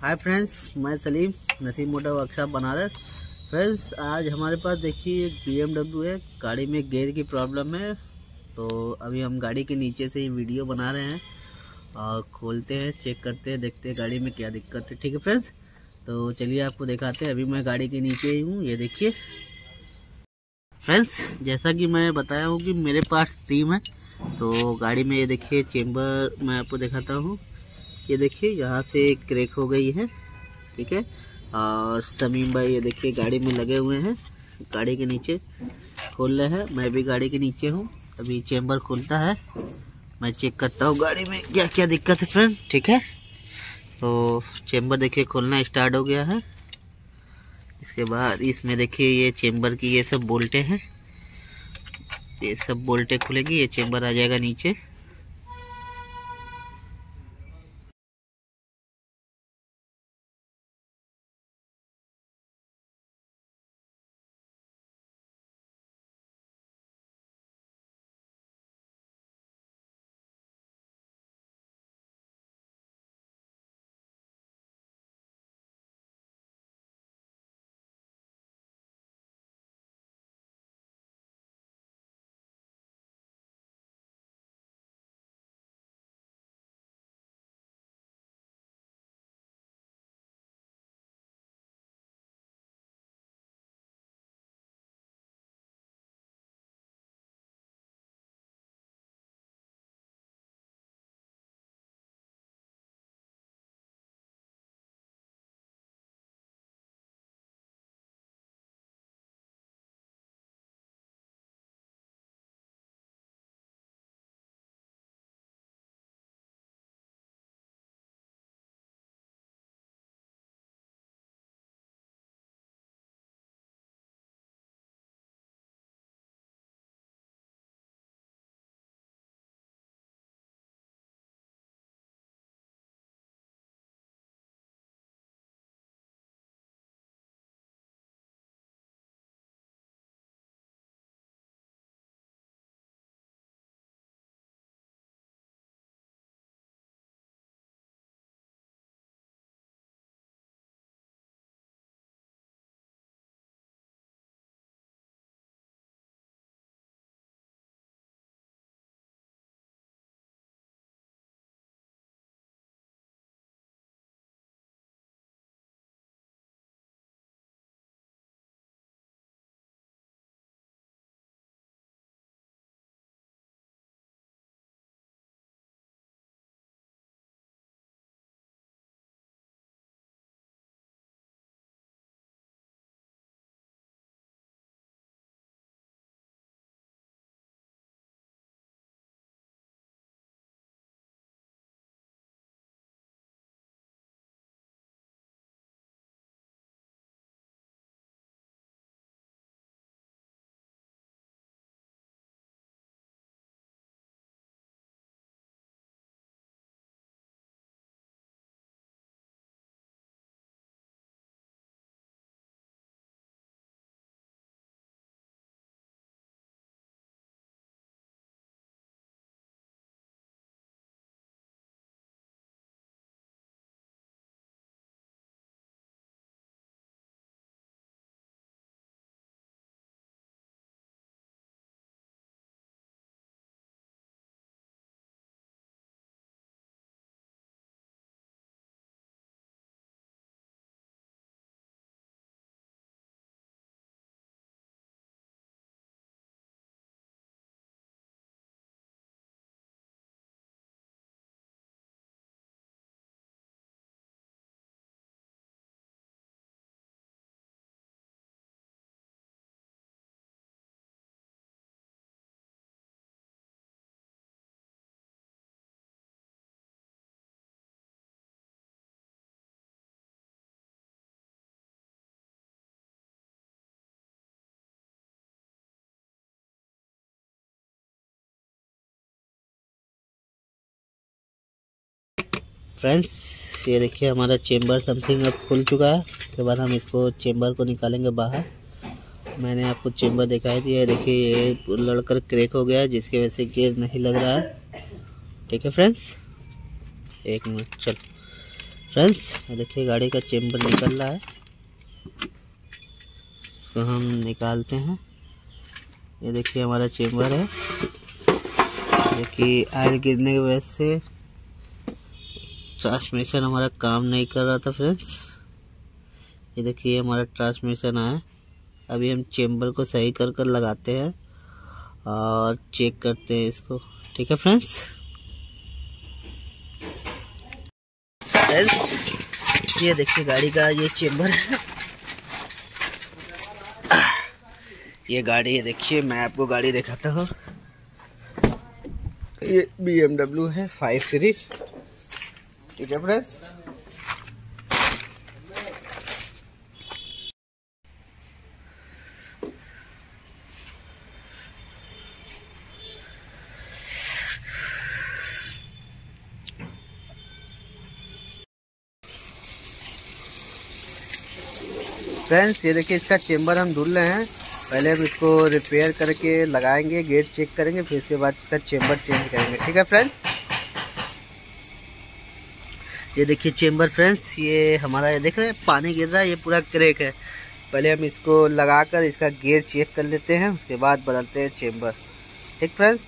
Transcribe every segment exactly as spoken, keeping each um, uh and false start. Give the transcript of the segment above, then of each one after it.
हाय friends, मैं Salim Naseem motor workshop Banaras. Friends, आज हमारे पास देखिए एक बी एम डब्ल्यू है। गाड़ी में गियर की प्रॉब्लम है, तो अभी हम गाड़ी के नीचे से ही वीडियो बना रहे हैं और खोलते हैं, चेक करते हैं, देखते हैं गाड़ी में क्या दिक्कत है। ठीक है फ्रेंड्स, तो चलिए आपको दिखाते हैं। अभी मैं गाड़ी के नीचे ही हूँ, ये देखिए फ्रेंड्स। जैसा कि मैं बताया हूँ कि मेरे पास टीम है, तो गाड़ी में ये देखिए चेम्बर मैं आपको दिखाता हूँ। ये देखिए यहाँ से क्रैक हो गई है, ठीक है। और समीम भाई ये देखिए गाड़ी में लगे हुए हैं, गाड़ी के नीचे खोल रहे हैं। मैं भी गाड़ी के नीचे हूँ, अभी चेम्बर खुलता है, मैं चेक करता हूँ गाड़ी में क्या क्या दिक्कत है फ्रेंड। ठीक है, तो चेम्बर देखिए खोलना स्टार्ट हो गया है। इसके बाद इसमें देखिए ये चेम्बर की ये सब बोल्टें हैं, ये सब बोल्टें खुलेगी, ये चेम्बर आ जाएगा नीचे। फ्रेंड्स, ये देखिए हमारा चेम्बर समथिंग अब खुल चुका है। उसके बाद हम इसको चेम्बर को निकालेंगे बाहर। मैंने आपको चेम्बर दिखाई दिया है, देखिए ये लड़कर क्रैक हो गया है, जिसकी वजह से गियर नहीं लग रहा है। ठीक है फ्रेंड्स, एक मिनट चल फ्रेंड्स ये देखिए गाड़ी का चेम्बर निकल रहा है, इसको हम निकालते हैं। ये देखिए हमारा चेम्बर है, जो कि ऑयल गिरने की वजह से ट्रांसमिशन हमारा काम नहीं कर रहा था। फ्रेंड्स ये देखिए हमारा ट्रांसमिशन आया। अभी हम चेम्बर को सही कर कर लगाते हैं और चेक करते हैं इसको, ठीक है फ्रेंड्स। फ्रेंड्स ये देखिए गाड़ी का ये चेम्बर है, ये गाड़ी है। देखिए मैं आपको गाड़ी दिखाता हूँ, ये बी एम डब्ल्यू है फाइव सीरीज, ठीक है फ्रेंड्स। फ्रेंड्स ये देखिए इसका चेम्बर हम धुल रहे हैं। पहले हम इसको रिपेयर करके लगाएंगे, गेट चेक करेंगे, फिर इसके बाद इसका चेम्बर चेंज करेंगे, ठीक है फ्रेंड्स। ये देखिए चेम्बर फ्रेंड्स, ये हमारा ये देख रहे हैं पानी गिर रहा है, ये पूरा क्रैक है। पहले हम इसको लगाकर इसका गेयर चेक कर लेते हैं, उसके बाद बदलते हैं चेम्बर, ठीक फ्रेंड्स।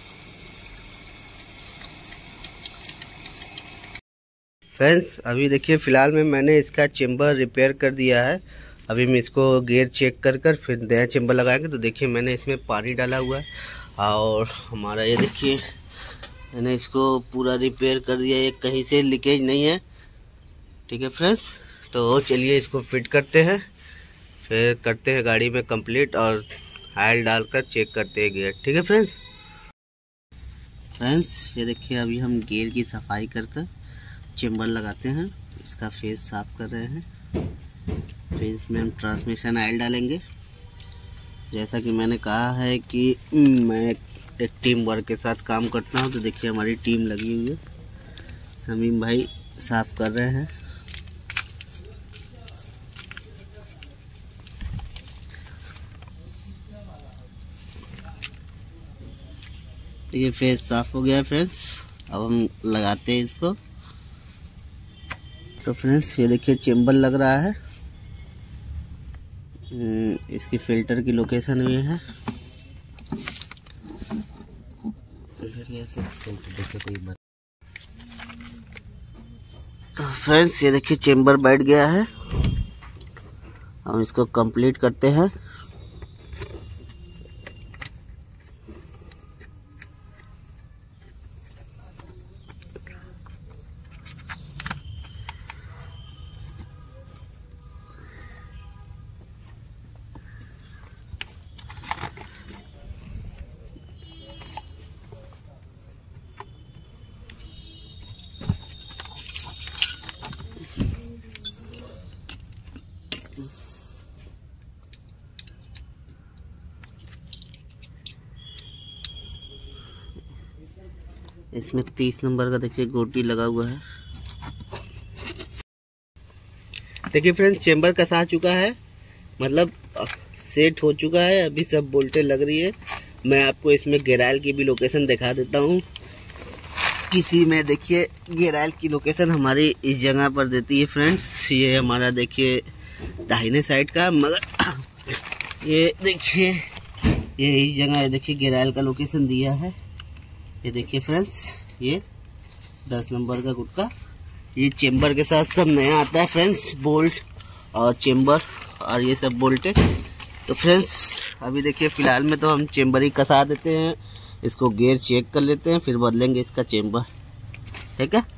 फ्रेंड्स अभी देखिए फ़िलहाल में मैंने इसका चेम्बर रिपेयर कर दिया है। अभी हम इसको गेयर चेक कर कर फिर नया चेम्बर लगाएंगे। तो देखिए मैंने इसमें पानी डाला हुआ है और हमारा ये देखिए मैंने इसको पूरा रिपेयर कर दिया, ये कहीं से लीकेज नहीं है, ठीक है फ्रेंड्स। तो चलिए इसको फिट करते हैं, फिर करते हैं गाड़ी में कंप्लीट और ऑयल डालकर चेक करते हैं गियर, ठीक है फ्रेंड्स। फ्रेंड्स ये देखिए अभी हम गियर की सफाई कर कर चेम्बर लगाते हैं, इसका फेस साफ कर रहे हैं। फिर इसमें हम ट्रांसमिशन ऑयल डालेंगे। जैसा कि मैंने कहा है कि मैं एक टीम वर्क के साथ काम करता हूं, तो देखिए हमारी टीम लगी हुई है। समीम भाई साफ कर रहे हैं। ये फेस साफ हो गया है फ्रेंड्स, अब हम लगाते हैं इसको। तो फ्रेंड्स ये देखिए चेम्बर लग रहा है, इसकी फिल्टर की लोकेशन भी है। तो फ्रेंड्स ये देखिए चेम्बर बैठ गया है, हम इसको कंप्लीट करते हैं। इसमें तीस नंबर का देखिए गोटी लगा हुआ है। देखिए फ्रेंड्स चेम्बर कसा चुका है, मतलब सेट हो चुका है। अभी सब बोल्टें लग रही है। मैं आपको इसमें गेराइल की भी लोकेशन दिखा देता हूँ। किसी में देखिए गेराइल की लोकेशन हमारी इस जगह पर देती है फ्रेंड्स। ये हमारा देखिए दाहिने साइड का, मगर ये देखिए ये इस जगह है, देखिए गेराइल का लोकेशन दिया है। ये देखिए फ्रेंड्स ये दस नंबर का गुटका, ये चेम्बर के साथ सब नया आता है फ्रेंड्स, बोल्ट और चेम्बर और ये सब बोल्ट है। तो फ्रेंड्स अभी देखिए फ़िलहाल में तो हम चेम्बर ही कसा देते हैं, इसको गेयर चेक कर लेते हैं, फिर बदलेंगे इसका चेम्बर, ठीक है।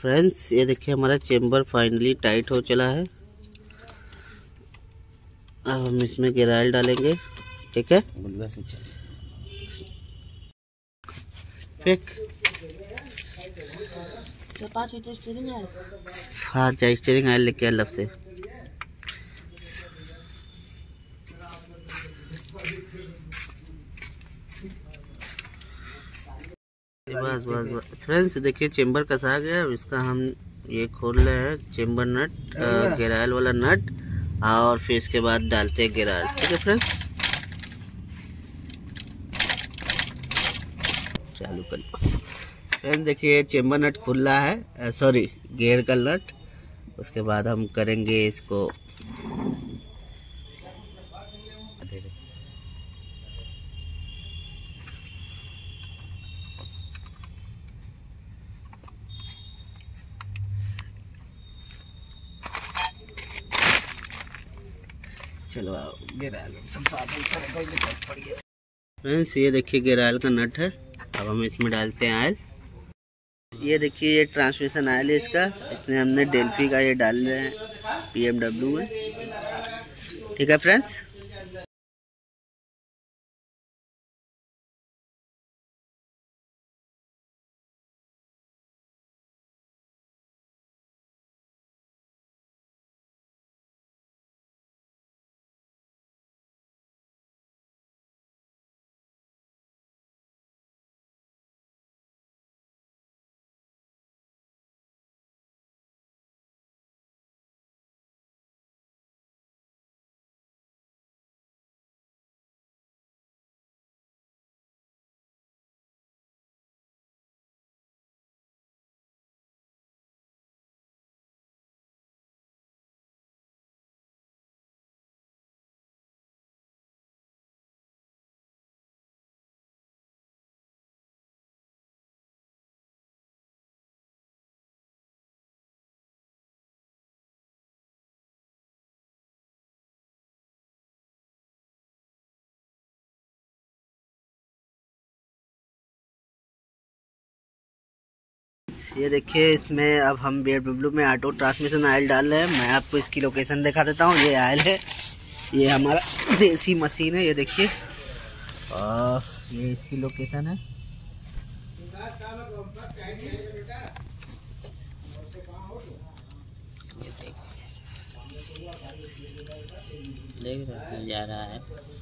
फ्रेंड्स ये देखिए हमारा चेम्बर फाइनली टाइट हो चला है। अब हम इसमें गियर डालेंगे, ठीक है। फेंक हाँ जा स्टीयरिंग आयल लेके अलग से। बस बस बस फ्रेंड्स देखिए चेम्बर कसा गया। अब इसका हम ये खोल रहे हैं चेम्बर नट, गियर ऑयल वाला नट, और फिर इसके बाद डालते हैं गियर ऑयल, ठीक है फ्रेंड्स। चालू कर लो फ्रेंड्स। देखिए चेम्बर नट खुल रहा है, सॉरी गियर का नट। उसके बाद हम करेंगे इसको चलो गियर ऑयल सब फ्रेंड्स। ये देखिए गियर ऑयल का नट है। अब हम इसमें डालते हैं ऑयल। ये देखिए ये ट्रांसमिशन ऑयल है इसका। इसमें हमने डेल्फी का ये डाल रहे हैं बी एम डब्ल्यू में, ठीक है फ्रेंड्स। ये देखिए इसमें अब हम बी एम डब्ल्यू में ऑटो ट्रांसमिशन ऑयल डाल रहे हैं। मैं आपको इसकी लोकेशन दिखा देता हूँ। ये ऑयल है, ये हमारा देसी मशीन है, ये देखिए। और ये इसकी लोकेशन है। देख रहे हैं जा रहा है।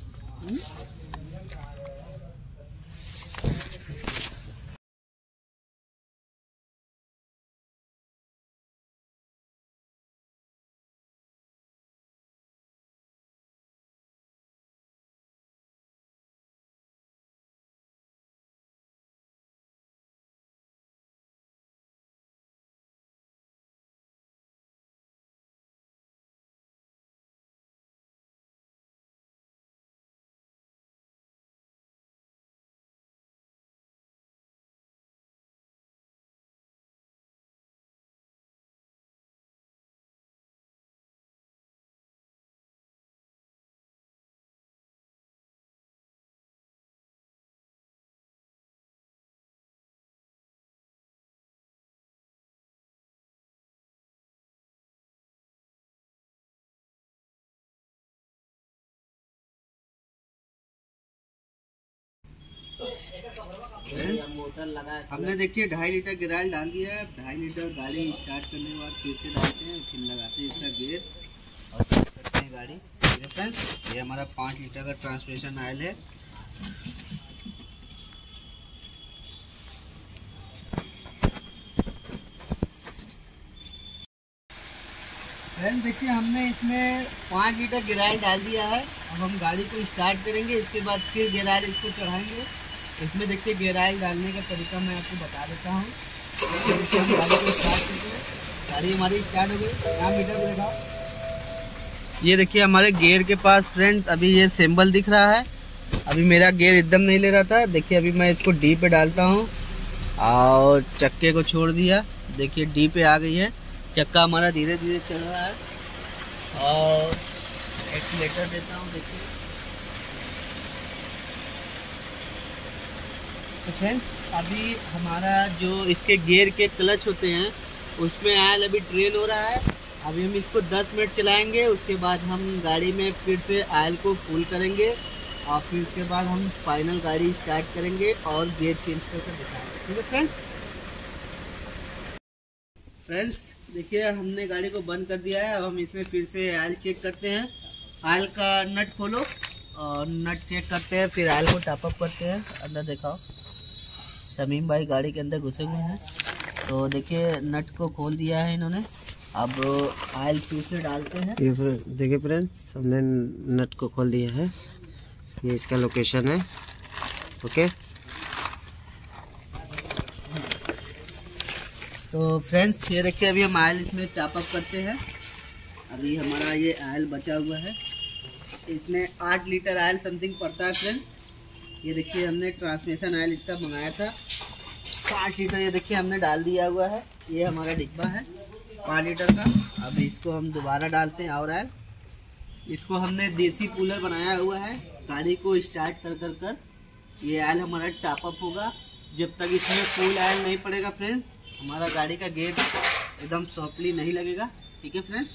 मोटर लगा हमने देखिए ढाई लीटर गियर ऑयल डाल दिया है। ढाई लीटर गाड़ी स्टार्ट करने के बाद फिर से डालते हैं, फिर लगाते हैं इसका गियर और करते हैं गाड़ी, ठीक है फ्रेंड्स। ये हमारा पाँच लीटर का ट्रांसमिशन ऑयल है। फ्रेंड्स देखिए हमने इसमें पाँच लीटर गियर ऑयल डाल दिया है। अब हम गाड़ी को स्टार्ट करेंगे, इसके बाद फिर गियर ऑयल इसको चढ़ाएंगे। इसमें देखिए गियर ऑयल डालने का तरीका मैं आपको बता देता हूँ। देखिए हम गाड़ी को स्टार्ट करते हैं, गाड़ी हमारी स्टार्ट हो गई। यहाँ मीटर को देखा, ये देखिए हमारे गियर के पास फ्रेंड्स अभी ये सिंबल दिख रहा है। अभी मेरा गियर एकदम नहीं ले रहा था। देखिए अभी मैं इसको डी पे डालता हूँ और चक्के को छोड़ दिया। देखिए डी पे आ गई है, चक्का हमारा धीरे धीरे चल रहा है। और एक्सीलेटर देता हूँ, देखिए। तो फ्रेंड्स अभी हमारा जो इसके गियर के क्लच होते हैं उसमें आयल अभी ड्रेन हो रहा है। अभी हम इसको दस मिनट चलाएंगे, उसके बाद हम गाड़ी में फिर से आयल को फुल करेंगे और फिर उसके बाद हम फाइनल गाड़ी स्टार्ट करेंगे और गियर चेंज करके दिखाएंगे। ठीक है फ्रेंड्स। फ्रेंड्स देखिए हमने गाड़ी को बंद कर दिया है। अब हम इसमें फिर से आयल चेक करते हैं। आयल का नट खोलो और नट चेक करते हैं, फिर आयल को टॉप अप करते हैं। अंदर दिखाओ, शमीम भाई गाड़ी के अंदर घुसे हुए हैं। तो देखिए नट को खोल दिया है इन्होंने। अब आयल फिर से डालते हैं। ये देखिए फ्रेंड्स, हमने नट को खोल दिया है। ये इसका लोकेशन है। ओके तो फ्रेंड्स ये देखिए अभी हम आयल इसमें टॉप अप करते हैं। अभी हमारा ये आयल बचा हुआ है, इसमें आठ लीटर आयल समथिंग पड़ता है फ्रेंड्स। ये देखिए हमने ट्रांसमिशन आयल इसका मंगाया था पाँच लीटर। ये देखिए हमने डाल दिया हुआ है। ये हमारा डिब्बा है पाँच लीटर का। अब इसको हम दोबारा डालते हैं और आयल। इसको हमने देसी कूलर बनाया हुआ है। गाड़ी को स्टार्ट कर कर कर ये आयल हमारा टॉप अप होगा। जब तक इसमें फुल आयल नहीं पड़ेगा फ्रेंड्स, हमारा गाड़ी का गेयर एकदम सॉफ्टली नहीं लगेगा। ठीक है फ्रेंड्स।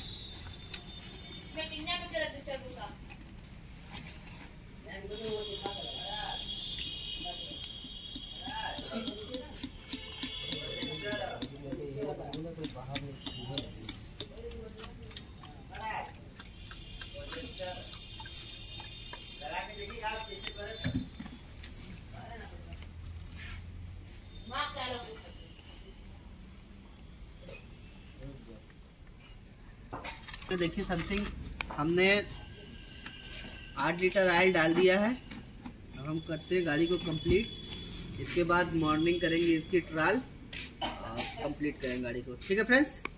तो देखिए समथिंग हमने आठ लीटर ऑयल डाल दिया है। अब हम करते हैं गाड़ी को कंप्लीट। इसके बाद मॉर्निंग करेंगे इसकी ट्रायल और कंप्लीट करेंगे गाड़ी को। ठीक है फ्रेंड्स।